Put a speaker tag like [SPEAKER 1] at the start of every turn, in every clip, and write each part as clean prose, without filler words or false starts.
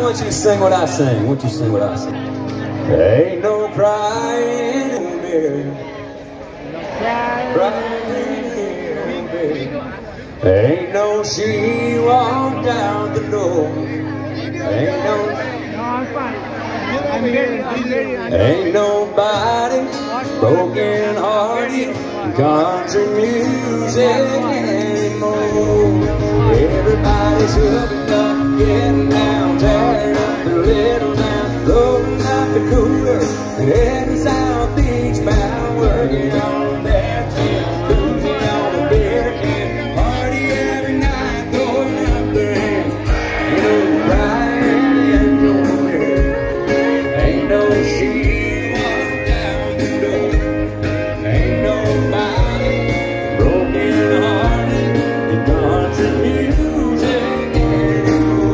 [SPEAKER 1] want you to sing what I sing. I want you to sing what I sing. Ain't no crying in the mirror. Ain't no she walk down the door. Ain't nobody broken hearted country music anymore. Everybody's hooking up, getting down, tearing up the little town, loading up the cooler, and heading south eastbound, working on that tin, losing on a beer can, party every night, going up the hill. You know, crying in no mirror, ain't no she walk down the door, ain't nobody broken hearted in country music anymore.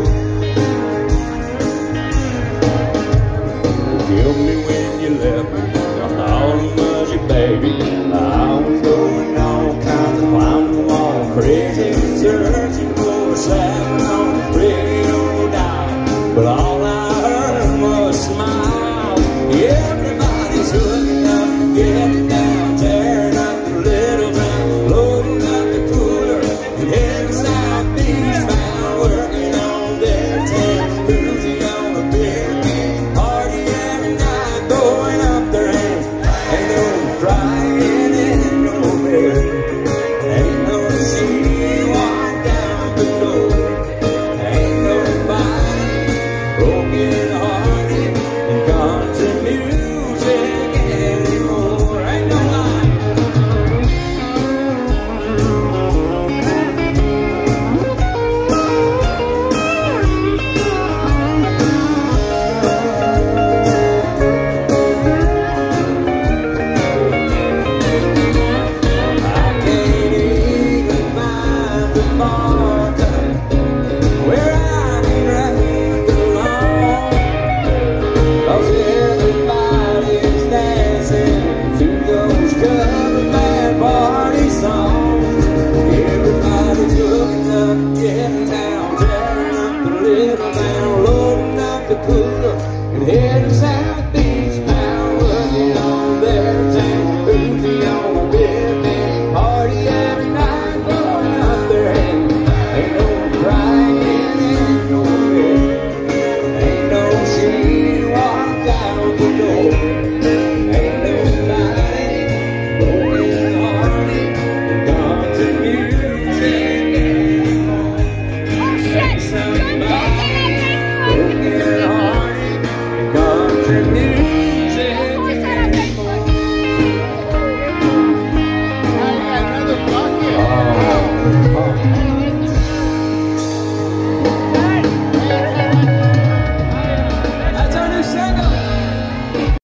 [SPEAKER 1] Forgive me when you left me, I thought it was your baby. I was going all kinds of climbing wall, crazy, searching for a sound on the radio dial, but all I heard was a smile. Everybody's hooking up, getting down, tearing up the little town, loading up the cooler, and heading south eastbound, working on their tin, losing on a beer can, party every night, going up their hand. Ain't no crying in no bed, ain't no she walk down the door, ain't nobody broken hearted in country music anymore. Ain't nobody. I can't even find the marker where I can write along, 'cause everybody's dancing to those cover band party songs. Everybody's looking up, getting down, tearing up the little town, loading up the cooler, and heading south